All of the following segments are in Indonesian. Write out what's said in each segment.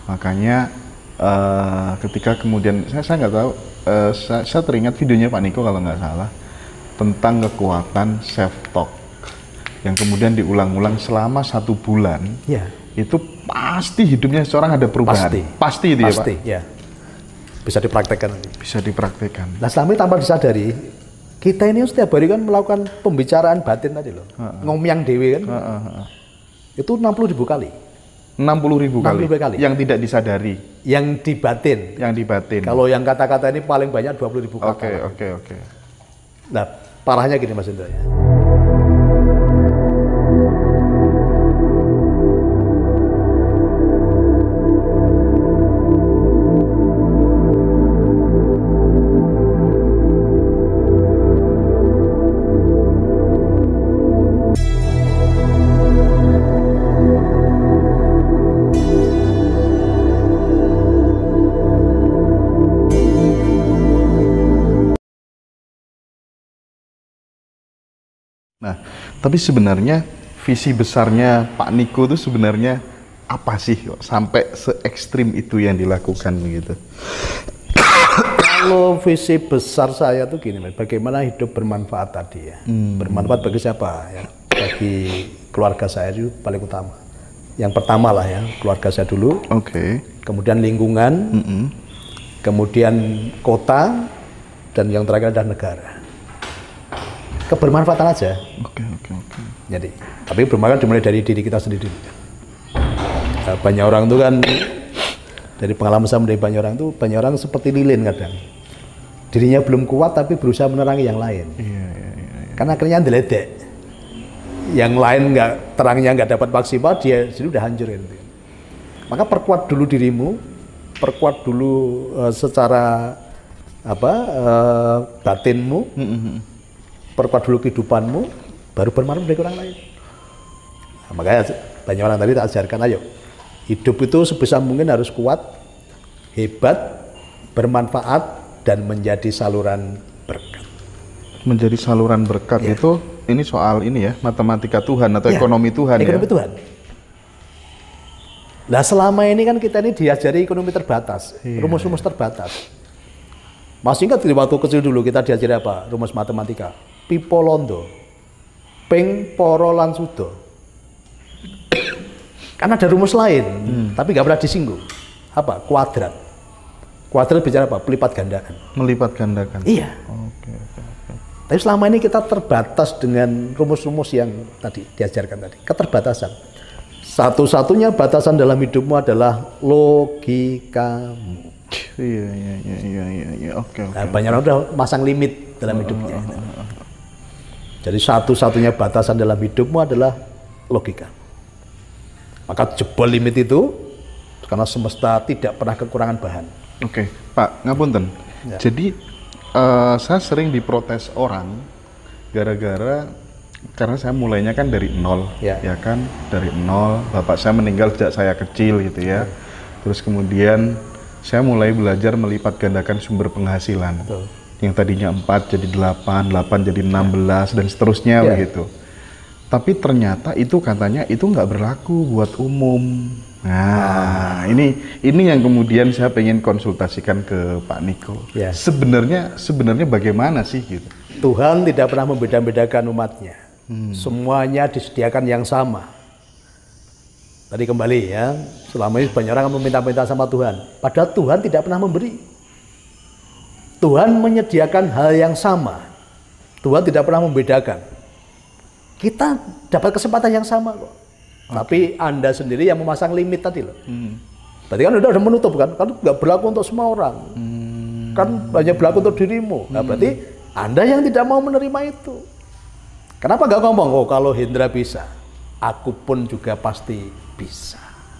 Makanya ketika kemudian saya nggak tahu, saya teringat videonya Pak Niko kalau nggak salah tentang kekuatan self talk yang kemudian diulang-ulang selama 1 bulan. Ya. Itu pasti hidupnya seorang ada perubahan. Pasti itu pasti, ya Pak? Ya. Bisa dipraktekkan. Bisa dipraktekkan. Nah selama ini tanpa disadari, kita ini setiap hari kan melakukan pembicaraan batin tadi loh. Ngomyang dewe kan. Itu 60.000 kali. 60.000 kali. Yang tidak disadari. Yang di batin. Yang di batin. Kalau yang kata-kata ini paling banyak 20.000 kata. Oke. Nah, parahnya gini Mas Indra ya. Nah, tapi sebenarnya visi besarnya Pak Niko itu sebenarnya apa sih kok sampai se ekstrim itu yang dilakukan begitu? Kalau visi besar saya tuh gini, bagaimana hidup bermanfaat tadi ya. Bermanfaat bagi siapa ya? Bagi keluarga saya itu paling utama. Yang pertama lah ya, keluarga saya dulu. Oke. Kemudian lingkungan, kemudian kota, dan yang terakhir adalah negara. Kebermanfaatan aja. Oke. Jadi, tapi bermanfaat dimulai dari diri kita sendiri. Nah, banyak orang itu kan, dari pengalaman saya menjadi banyak orang seperti lilin kadang. Dirinya belum kuat tapi berusaha menerangi yang lain. Iya. Karena akhirnya diledek. Yang lain terangnya nggak dapat maksimal, dia sendiri udah hancur gitu. Maka perkuat dulu dirimu, perkuat dulu secara batinmu. Perkuat dulu kehidupanmu, baru bermanfaat bagi orang lain. Nah, makanya banyak orang tadi tak ajarkan, ayo hidup itu sebisa mungkin harus kuat, hebat, bermanfaat, dan menjadi saluran berkat. Menjadi saluran berkat itu, ini soal ini ya, matematika Tuhan atau ekonomi Tuhan ekonomi Tuhan. Nah selama ini kan kita ini diajari ekonomi terbatas, rumus-rumus terbatas. Masih ingat di waktu kecil dulu kita diajari apa? Rumus matematika. Pipolondo, ping poro lan sudo. Kan ada rumus lain, tapi nggak pernah disinggung. Apa? Kuadrat. Kuadrat bicara apa? Pelipat gandakan. Melipat gandakan. Iya. Oke. Tapi selama ini kita terbatas dengan rumus-rumus yang tadi diajarkan tadi. Keterbatasan. Satu-satunya batasan dalam hidupmu adalah logikamu. Iya. Oke. Nah, banyak orang udah masang limit dalam hidupnya. Jadi satu-satunya batasan dalam hidupmu adalah logika. Maka jebol limit itu karena semesta tidak pernah kekurangan bahan. Oke, Pak, ngapunten. Ya. Jadi saya sering diprotes orang gara-gara karena saya mulainya kan dari nol, ya kan, dari nol. Bapak saya meninggal sejak saya kecil gitu ya. Terus kemudian saya mulai belajar melipat gandakan sumber penghasilan. Betul. Yang tadinya 4 jadi 8, 8 jadi 16 dan seterusnya begitu. Tapi ternyata itu katanya itu nggak berlaku buat umum. Nah, ini yang kemudian saya pengen konsultasikan ke Pak Niko. Sebenarnya bagaimana sih gitu? Tuhan tidak pernah membeda-bedakan umatnya. Semuanya disediakan yang sama. Tadi kembali ya, selama ini banyak orang meminta-minta sama Tuhan. Padahal Tuhan tidak pernah memberi. Tuhan menyediakan hal yang sama. Tuhan tidak pernah membedakan. Kita dapat kesempatan yang sama kok. Tapi Anda sendiri yang memasang limit tadi loh. Tadi kan udah menutup kan nggak berlaku untuk semua orang. Kan hanya berlaku untuk dirimu. Nah, berarti Anda yang tidak mau menerima itu. Kenapa nggak ngomong, oh kalau Hendra bisa, aku pun juga pasti bisa.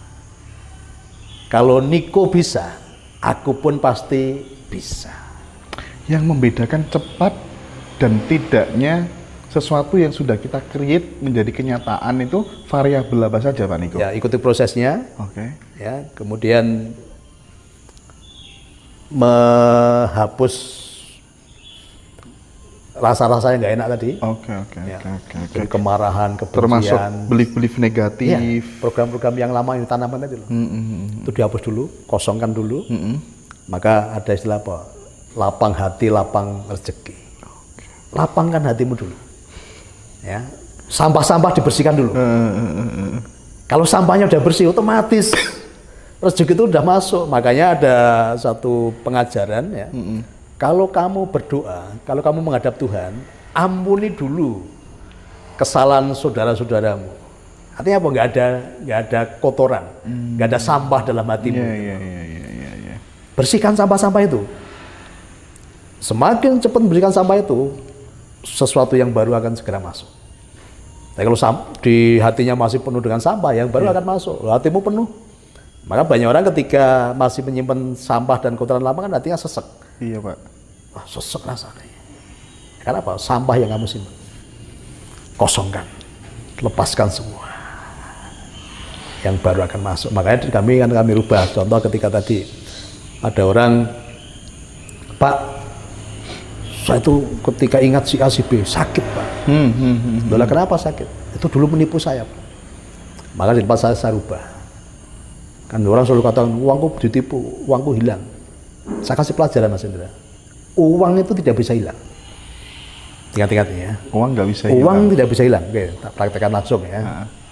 Kalau Niko bisa, aku pun pasti bisa. Yang membedakan cepat dan tidaknya sesuatu yang sudah kita create menjadi kenyataan itu variabel apa saja, Pak Niko? Ya, ikuti prosesnya. Oke. Ya, kemudian menghapus rasa-rasa yang nggak enak tadi. Oke. Dari kemarahan, Termasuk kebencian. belief-belief negatif. Iya, program-program yang lama yang ditanamkan tadi loh. Itu dihapus dulu, kosongkan dulu. Maka ada istilah apa? Lapang hati, lapang rezeki. Lapangkan hatimu dulu. Ya, sampah-sampah dibersihkan dulu. Kalau sampahnya udah bersih, otomatis rezeki itu udah masuk. Makanya ada satu pengajaran ya. Kalau kamu berdoa, kalau kamu menghadap Tuhan, ampuni dulu kesalahan saudara-saudaramu. Artinya apa? Nggak ada kotoran, nggak ada sampah dalam hatimu. Iya. Bersihkan sampah-sampah itu. Semakin cepat membersihkan sampah itu, sesuatu yang baru akan segera masuk. Tapi kalau di hatinya masih penuh dengan sampah, yang baru akan masuk. Hatimu penuh. Maka banyak orang ketika masih menyimpan sampah dan kotoran lama kan hatinya sesek. Iya, Pak. Wah, sesek rasanya. Karena apa? Sampah yang kamu simpan. Kosongkan. Lepaskan semua. Yang baru akan masuk. Makanya kami rubah. Contoh ketika tadi ada orang, Pak, saya itu ketika ingat si A, si B, sakit, Pak. Loh, kenapa sakit? Itu dulu menipu saya, Pak. Maka di tempat saya rubah. Kan orang selalu katakan, uangku ditipu, uangku hilang. Saya kasih pelajaran, Mas Indra. Uang itu tidak bisa hilang. Ingat-ingat ya. Uang nggak bisa hilang. Uang tidak bisa hilang. Oke, tak praktekkan langsung ya.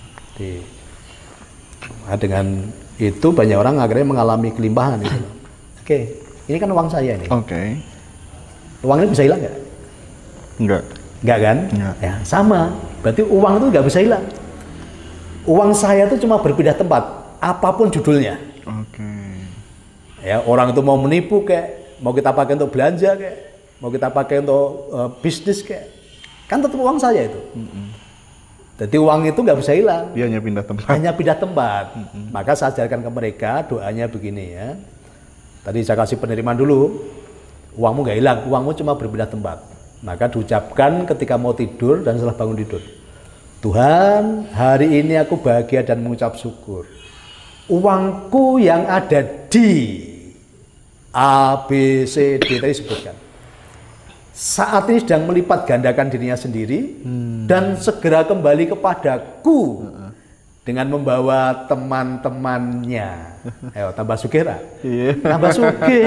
Nah, dengan itu banyak orang akhirnya mengalami kelimpahan itu. Oke, ini kan uang saya ini. Oke. Uang ini bisa hilang nggak? Nggak kan? Nggak. Ya, sama. Berarti uang itu nggak bisa hilang. Uang saya itu cuma berpindah tempat, apapun judulnya. Oke. Ya, orang itu mau menipu kayak, mau kita pakai untuk belanja kayak, mau kita pakai untuk bisnis kayak, kan tetap uang saya itu. Jadi uang itu nggak bisa hilang. Dia hanya pindah tempat. Hanya pindah tempat. Maka saya ajarkan ke mereka doanya begini ya. Tadi saya kasih penerimaan dulu. Uangmu nggak hilang, uangmu cuma berpindah tempat. Maka diucapkan ketika mau tidur dan setelah bangun tidur. Tuhan, hari ini aku bahagia dan mengucap syukur. Uangku yang ada di A, B, C, D tadi sebutkan. Saat ini sedang melipat gandakan dirinya sendiri dan segera kembali kepadaku dengan membawa teman-temannya. Ayo tambah sugih, tambah sugih.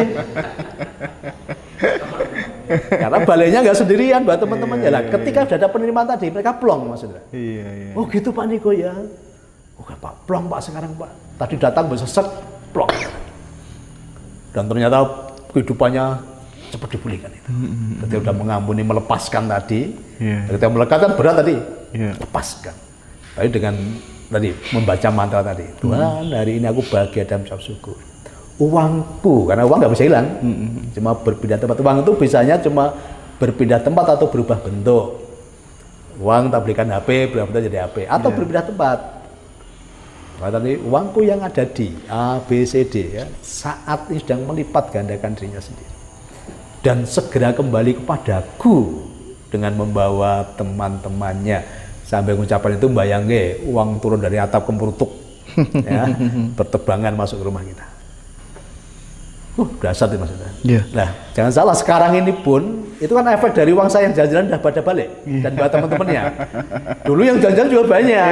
Karena baliknya nggak sendirian, buat teman-temannya lah. Ketika sudah ada penerimaan tadi, mereka plong, Mas Indra. Oh gitu Pak Niko ya. Oke Pak, plong Pak sekarang Pak. Tadi datang bersesek, plong. Dan ternyata kehidupannya cepat dipulihkan itu. Ketika sudah mengampuni, melepaskan tadi, ketika melekat kan berat tadi, lepaskan. Tapi dengan tadi membaca mantra tadi, Tuhan hari ini aku bahagia dan mengucap syukur. Uangku, karena uang nggak bisa hilang, cuma berpindah tempat. Uang itu bisanya cuma berpindah tempat atau berubah bentuk. Uang tak belikan HP, berubah bentuk jadi HP, atau berpindah tempat. Nah, tadi uangku yang ada di A, B, C, D ya, saat ini sedang melipat gandakan dirinya sendiri dan segera kembali kepadaku dengan membawa teman-temannya. Sampai ucapan itu bayangke uang turun dari atap kemperutuk ya, berterbangan masuk ke rumah kita. Dahsyat itu Mas Indra. Nah, jangan salah, sekarang ini pun itu kan efek dari uang saya yang jalan-jalan udah pada balik dan buat teman-temannya. Dulu yang jalan-jalan juga banyak.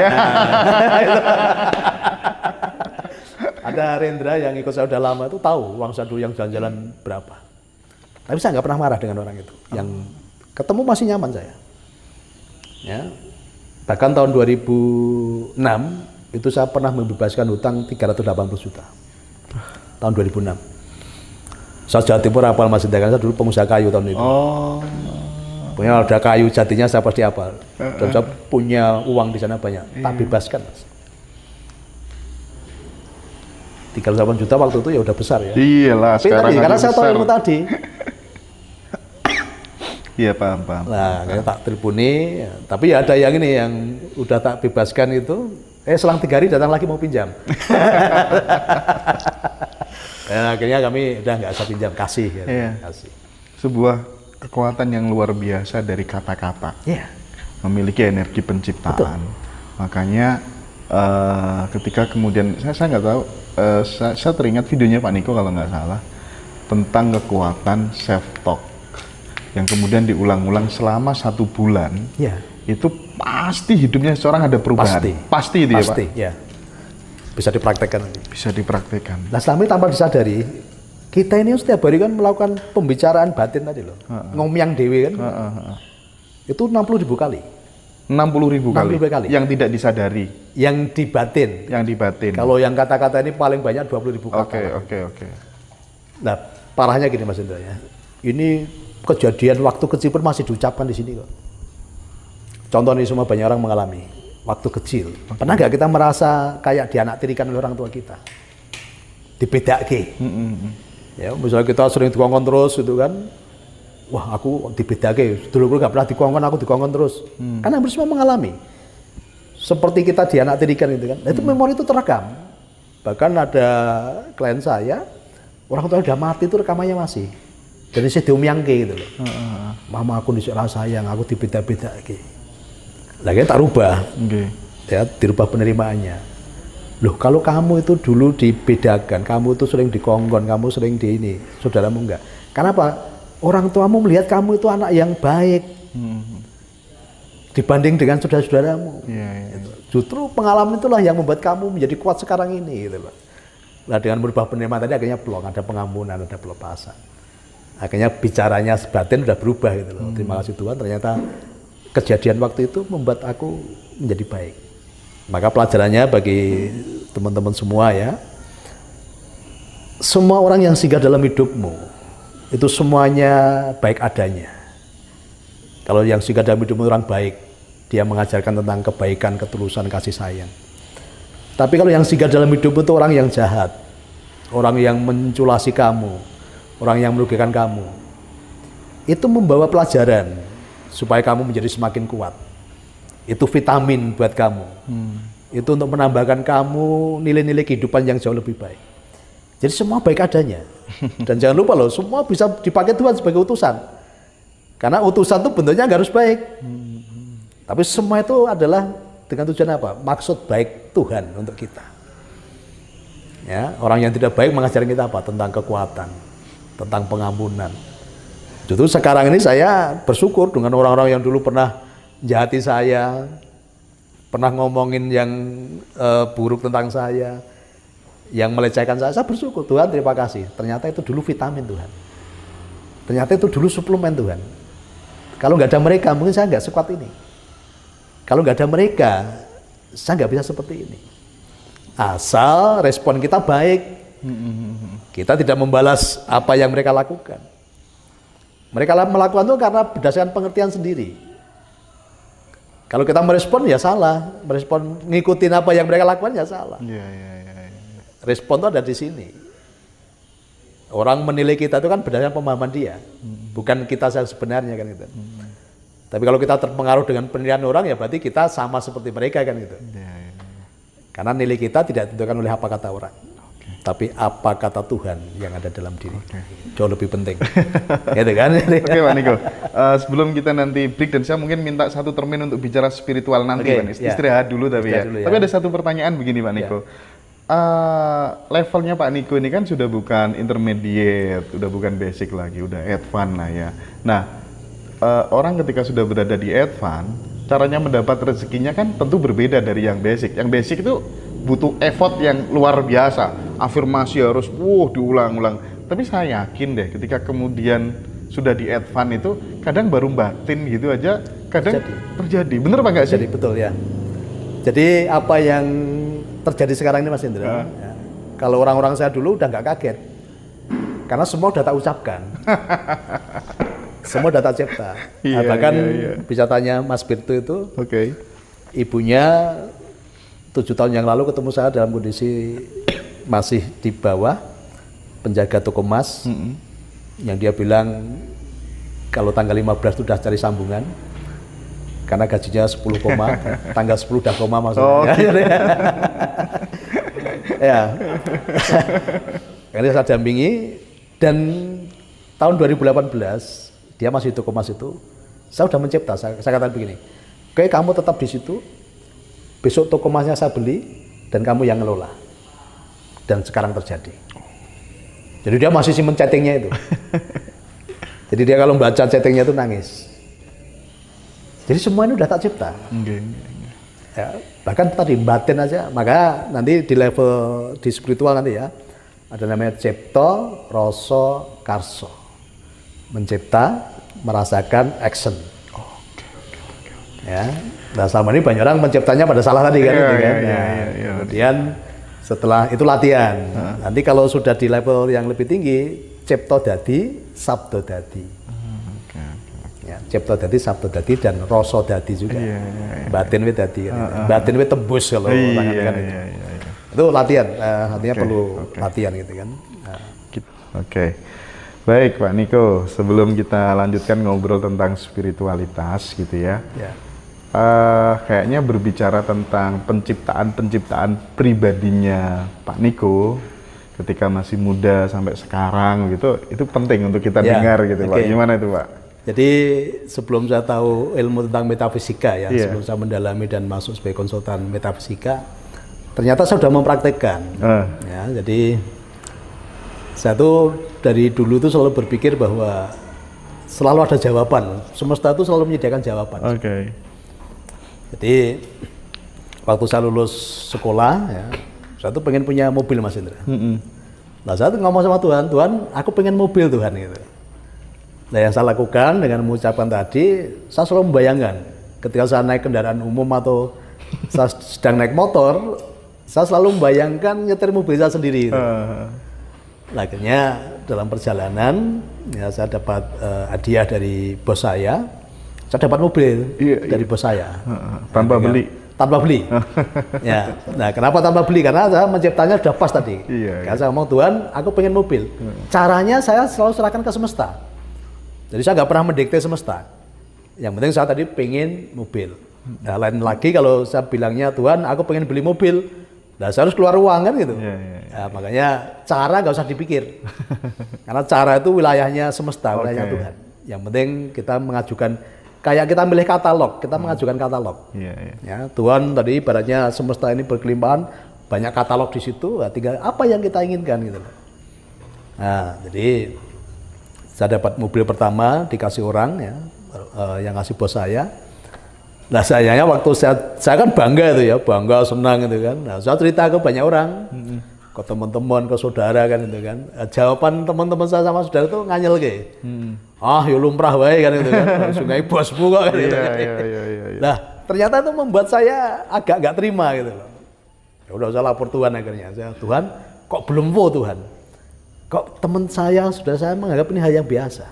Ada Rendra yang ikut saya udah lama itu tahu uang saya dulu yang jalan-jalan berapa. Tapi saya nggak pernah marah dengan orang itu. Yang ketemu masih nyaman saya. Ya. Bahkan tahun 2006 itu saya pernah membebaskan hutang 380 juta. Tahun 2006. Saya Jawa Timur apal Mas Indra, saya dulu pengusaha kayu tahun itu. Punya ada kayu jatinya saya pasti apal. Dan saya punya uang di sana banyak. Tak bebaskan Mas. 380 juta waktu itu ya udah besar ya. Iyalah, sekarang tadi, karena saya tahu ilmu tadi. Iya paham. Nah, kayak tak tribuni, ya. Tapi ya ada yang ini yang udah tak bebaskan itu, selang 3 hari datang lagi mau pinjam. Dan akhirnya kami udah nggak usah pinjam, kasih. Ya, kasih. Sebuah kekuatan yang luar biasa dari kata-kata. Memiliki energi penciptaan. Betul. Makanya ketika kemudian saya nggak tahu, saya teringat videonya Pak Niko kalau nggak salah tentang kekuatan self talk. yang kemudian diulang-ulang selama 1 bulan, Ya. itu pasti hidupnya seseorang ada perubahan. Pasti itu Pasti, ya Pak? ya. Bisa dipraktekkan. Bisa dipraktekkan. Nah selama ini tanpa disadari, kita ini setiap hari kan melakukan pembicaraan batin tadi loh. Ngomyang dewe kan. Itu 60.000 kali. 60.000 kali. 60.000 kali. Yang tidak disadari. Yang di batin. Yang di batin. Kalau yang kata-kata ini paling banyak 20.000 kata. Oke. Nah, parahnya gini Mas Indra ya. Ini kejadian waktu kecil pun masih diucapkan di sini kok. Contoh nih semua banyak orang mengalami waktu kecil. Pernah nggak kita merasa kayak dianaktirikan oleh orang tua kita? Dibedake. Ya, misalnya kita sering dikongkon terus gitu kan. Wah, aku dibedake. Dulu nggak pernah dikongkon, aku dikongkon terus. Karena hampir semua mengalami. Seperti kita dianaktirikan gitu kan. Nah, itu memori itu terekam. Bahkan ada klien saya, orang tua udah mati itu rekamannya masih. Jadi saya diumyangke gitu loh. Mama aku disela sayang, aku dibeda-bedake. Lagi tak rubah. Ya, dirubah penerimaannya. Loh, kalau kamu itu dulu dibedakan, kamu itu sering dikongkon, kamu sering di ini, saudaramu enggak. Kenapa? Orang tuamu melihat kamu itu anak yang baik. Dibanding dengan saudara-saudaramu. Gitu. Justru pengalaman itulah yang membuat kamu menjadi kuat sekarang ini gitu loh. Nah, dengan merubah penerimaan tadi akhirnya plong, ada pengampunan, ada pelepasan. Akhirnya bicaranya batin udah berubah gitu loh. Terima kasih Tuhan, ternyata kejadian waktu itu membuat aku menjadi baik. Maka pelajarannya bagi teman-teman semua ya, semua orang yang singgah dalam hidupmu itu semuanya baik adanya. Kalau yang singgah dalam hidupmu orang baik, dia mengajarkan tentang kebaikan, ketulusan, kasih sayang. Tapi kalau yang singgah dalam hidupmu itu orang yang jahat, orang yang menculasi kamu, orang yang merugikan kamu, itu membawa pelajaran supaya kamu menjadi semakin kuat. Itu vitamin buat kamu. Itu untuk menambahkan kamu nilai-nilai kehidupan yang jauh lebih baik. Jadi semua baik adanya. Dan jangan lupa loh, semua bisa dipakai Tuhan sebagai utusan. Karena utusan itu bentuknya nggak harus baik. Tapi semua itu adalah dengan tujuan apa? Maksud baik Tuhan untuk kita. Ya, orang yang tidak baik mengajarkan kita apa? Tentang kekuatan, tentang pengampunan. Justru sekarang ini saya bersyukur dengan orang-orang yang dulu pernah jahati saya, pernah ngomongin yang buruk tentang saya, yang melecehkan saya bersyukur. Tuhan terima kasih. Ternyata itu dulu vitamin Tuhan. Ternyata itu dulu suplemen Tuhan. Kalau nggak ada mereka, mungkin saya nggak sekuat ini. Kalau nggak ada mereka, saya nggak bisa seperti ini. Asal respon kita baik, kita tidak membalas apa yang mereka lakukan. Mereka melakukan itu karena berdasarkan pengertian sendiri. Kalau kita merespon ya salah, merespon ngikutin apa yang mereka lakukan ya salah. Respon itu ada di sini. Orang menilai kita itu kan berdasarkan pemahaman dia, bukan kita sebenarnya kan gitu. Tapi kalau kita terpengaruh dengan penilaian orang ya berarti kita sama seperti mereka kan gitu. Karena nilai kita tidak ditentukan oleh apa kata orang, tapi apa kata Tuhan yang ada dalam diri. Jauh lebih penting. Gitu kan? Oke Pak Niko, sebelum kita nanti break dan saya mungkin minta 1 termin untuk bicara spiritual nanti Pak Niko. Istirahat dulu tapi ya. Tapi ada 1 pertanyaan begini Pak Niko. Levelnya Pak Niko ini kan sudah bukan intermediate, udah bukan basic lagi, udah advance lah ya. Nah, orang ketika sudah berada di advance, caranya mendapat rezekinya kan tentu berbeda dari yang basic. Yang basic itu butuh effort yang luar biasa, afirmasi harus diulang-ulang. Tapi saya yakin deh ketika kemudian sudah di advance itu kadang baru batin gitu aja, kadang terjadi. Bener Pak nggak sih? Jadi betul ya. Jadi apa yang terjadi sekarang ini Mas Indra, ya, kalau orang-orang saya dulu udah nggak kaget, karena semua udah tak ucapkan, semua udah tak cipta. Bahkan bisa tanya Mas Birtu itu, ibunya 7 tahun yang lalu ketemu saya dalam kondisi masih di bawah, penjaga toko emas, yang dia bilang kalau tanggal 15 sudah cari sambungan. Karena gajinya 10 koma, tanggal 10 udah koma maksudnya. Ya. Ini saya dampingi dan tahun 2018 dia masih di toko emas itu, saya sudah mencipta. Saya katakan begini, oke kamu tetap di situ, besok toko emasnya saya beli dan kamu yang ngelola. Dan sekarang terjadi. Jadi dia masih simpen chattingnya itu. Jadi dia kalau baca chattingnya itu nangis. Jadi semua ini udah tak cipta. Ya, bahkan tadi batin aja, maka nanti di level di spiritual nanti ya, ada namanya cipta, rasa, karsa. Mencipta, merasakan, action. Ya, nah selama ini banyak orang menciptanya pada salah tadi kan, gitu kan. Kemudian setelah itu latihan. Nanti kalau sudah di level yang lebih tinggi, cipta dadi, sabda dadi. Ya, cipta dadi, sabda dadi, dan rasa dadi juga. Batin we dadi. Batin we tembus kalau orang kan itu. Itu latihan, artinya perlu latihan gitu kan. Oke. Baik Pak Niko, sebelum kita lanjutkan ngobrol tentang spiritualitas gitu ya. Kayaknya berbicara tentang penciptaan pribadinya Pak Niko ketika masih muda sampai sekarang gitu, itu penting untuk kita dengar gitu Pak. Gimana itu Pak? Jadi sebelum saya tahu ilmu tentang metafisika ya, sebelum saya mendalami dan masuk sebagai konsultan metafisika, ternyata saya sudah mempraktekkan. Ya, jadi saya tuh dari dulu tuh selalu berpikir bahwa selalu ada jawaban. Semesta itu selalu menyediakan jawaban. Jadi waktu saya lulus sekolah, ya, saya tuh pengen punya mobil Mas Indra. Nah saya tuh ngomong sama Tuhan, Tuhan, aku pengen mobil Tuhan gitu. Nah yang saya lakukan dengan mengucapkan tadi, saya selalu membayangkan ketika saya naik kendaraan umum atau saya sedang naik motor, saya selalu membayangkan nyetir mobil saya sendiri. Gitu. Nah, akhirnya dalam perjalanan ya saya dapat hadiah dari bos saya dapat mobil dari bos saya. Tanpa beli? Tanpa beli. Ya. Nah kenapa tanpa beli? Karena saya menciptanya sudah pas tadi. Karena saya ngomong, Tuhan aku pengen mobil. Caranya saya selalu serahkan ke semesta. Jadi saya nggak pernah mendikte semesta. Yang penting saya tadi pengen mobil. Nah lain lagi kalau saya bilangnya Tuhan aku pengen beli mobil, nah saya harus keluar uang kan gitu. Nah, makanya cara nggak usah dipikir. Karena cara itu wilayahnya semesta, wilayahnya Tuhan. Yang penting kita mengajukan, kayak kita milih katalog, kita mengajukan katalog. Ya, Tuhan tadi ibaratnya semesta ini berkelimpahan, banyak katalog di situ, nah, tinggal apa yang kita inginkan gitu. Nah jadi saya dapat mobil pertama dikasih orang ya, yang ngasih bos saya. Nah sayangnya waktu saya kan bangga itu ya, bangga senang gitu kan. Nah saya cerita ke banyak orang, ke teman-teman, ke saudara kan itu kan. Jawaban teman-teman saya sama saudara itu nganyel kayak, ya lumrah wae kan itu kan. Sungai bosmu kok kan gitu. Nah ternyata itu membuat saya agak nggak terima gitu loh. Ya udah saya lapor Tuhan akhirnya. Tuhan kok belum Tuhan? Kok teman saya, saudara saya menganggap ini hal yang biasa.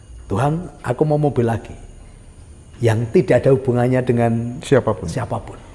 Tuhan, aku mau mobil lagi yang tidak ada hubungannya dengan siapapun.